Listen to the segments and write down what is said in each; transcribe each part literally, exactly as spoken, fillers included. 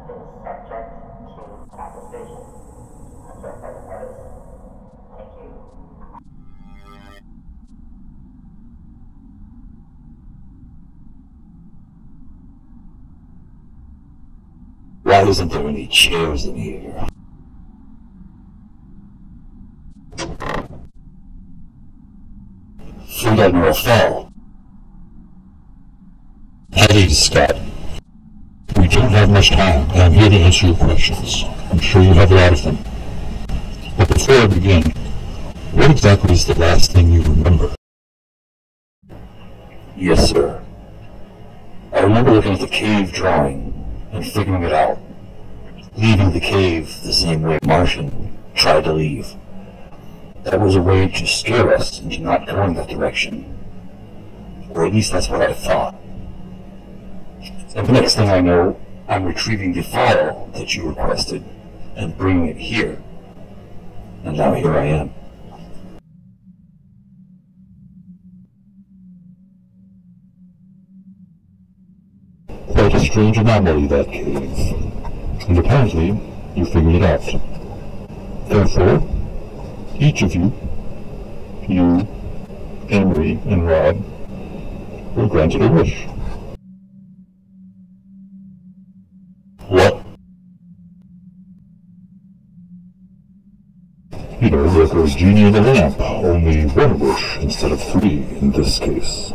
is subject to attestation. That's our present notice. Thank you. Why isn't there any chairs in here? Food Admiral Fall. Eddie, Scott. We don't have much time, and I'm here to answer your questions. I'm sure you have a lot of them. But before I begin, what exactly is the last thing you remember? Yes, sir. I remember looking at the cave drawing and figuring it out. Leaving the cave the same way Martian tried to leave. That was a way to scare us into not going that direction. Or at least that's what I thought. And the next thing I know, I'm retrieving the file that you requested and bringing it here. And now here I am. Quite a strange anomaly, that cave. And apparently, you figured it out. Therefore, each of you, you, Amory, and Rob, were granted a wish. What? You know, like a genie in a lamp, only one wish instead of three in this case.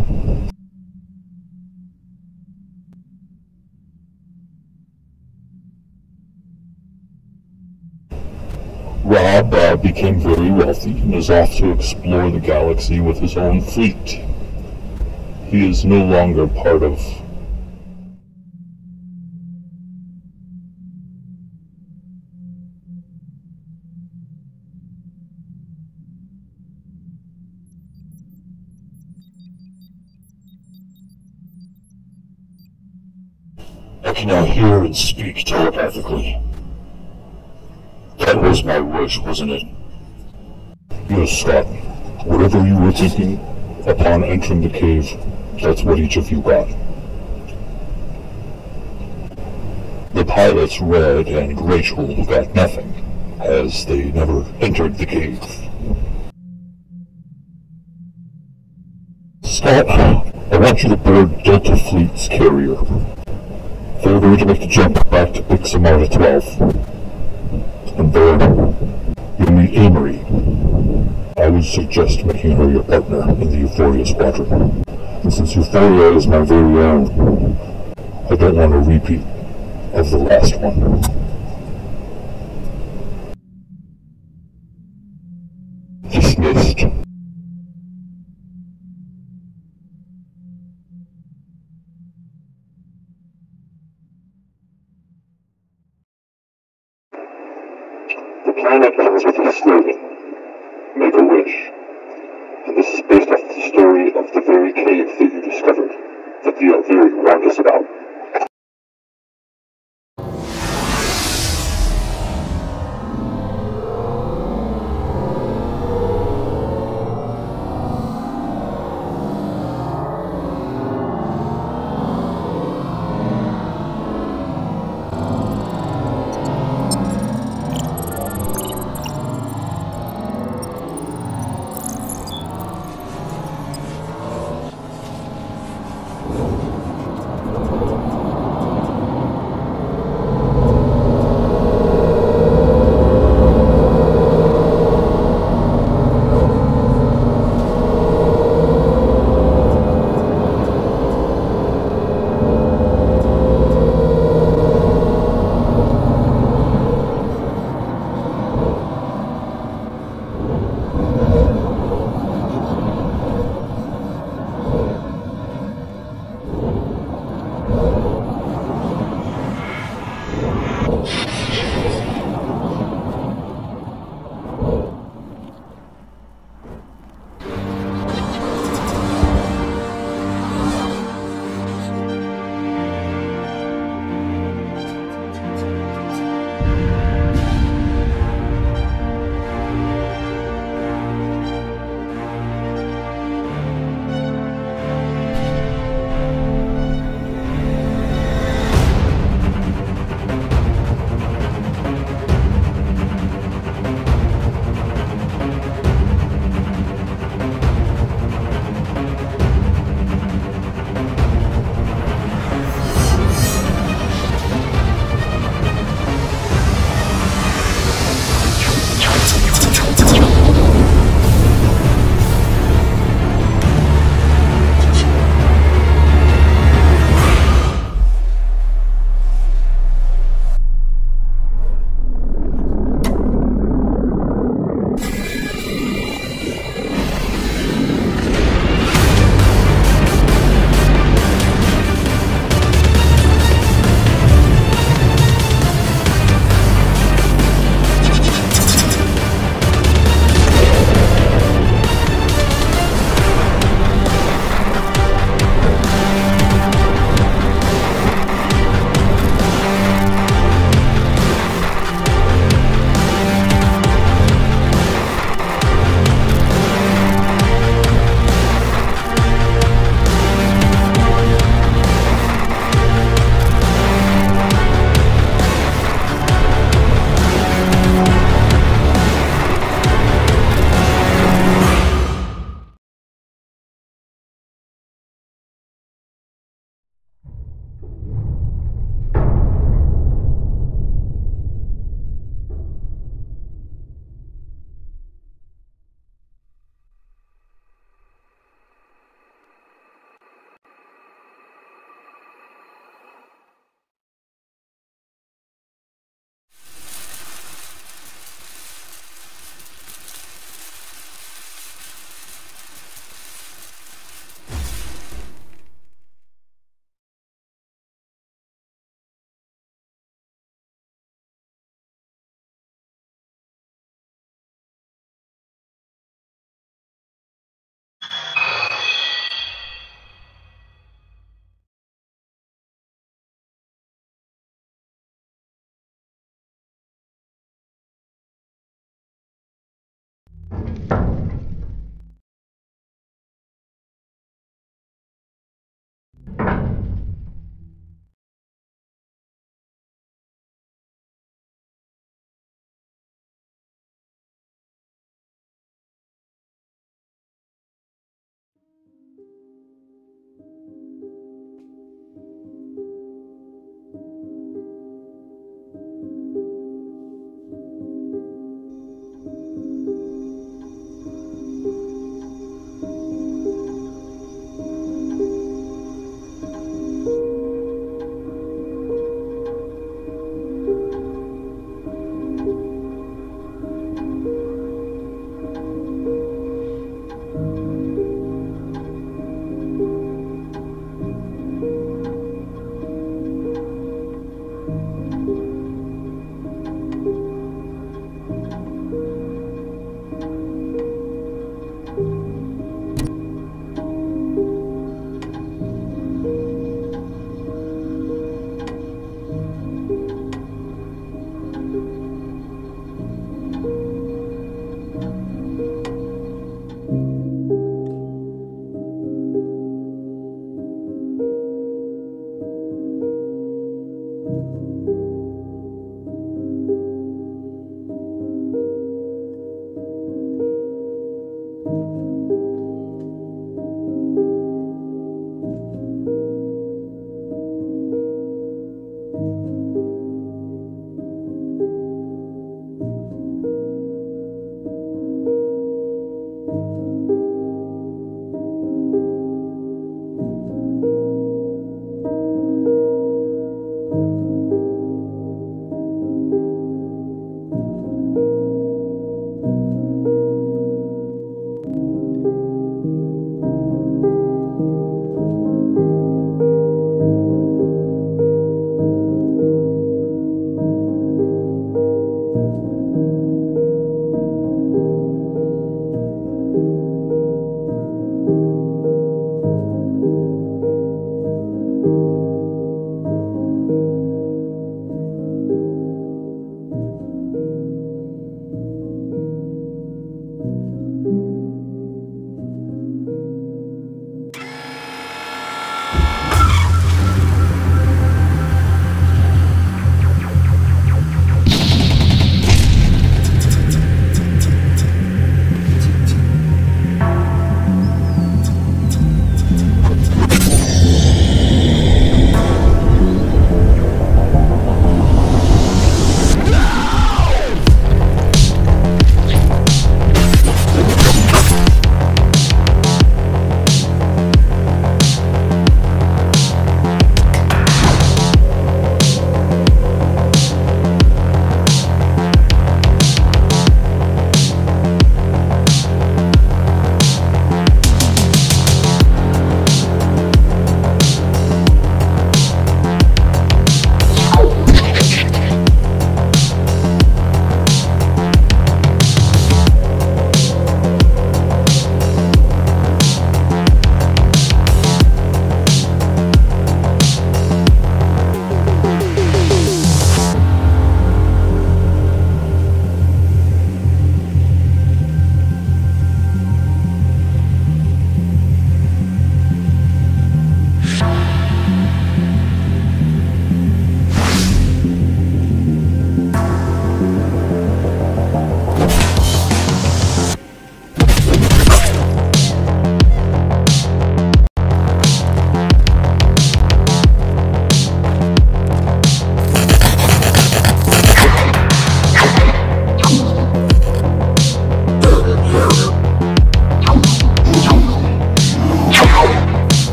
Rob uh, became very wealthy and is off to explore the galaxy with his own fleet. He is no longer part of I can now hear and speak telepathically. That was my wish, wasn't it? Yes, Scott. Whatever you were thinking upon entering the cave, that's what each of you got. The pilots, Red and Rachel, got nothing, as they never entered the cave. Scott, I want you to board Delta Fleet's carrier. They're going to make the jump back to Pixamata twelve. And there, you'll meet Amory. I would suggest making her your partner in the Euphoria Squadron. And since Euphoria is my very own, I don't want a repeat of the last one. Dismissed. The planet comes with a slogan, make a wish. And this is based off the story of the very cave that you discovered, that the Elviri warned us about.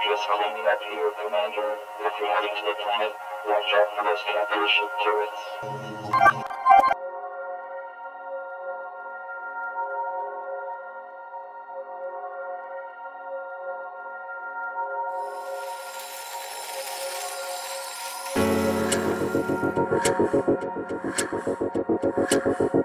just cleaning up here, Commander. If you're heading to the planet, watch out for those camping ship turrets. Thank you.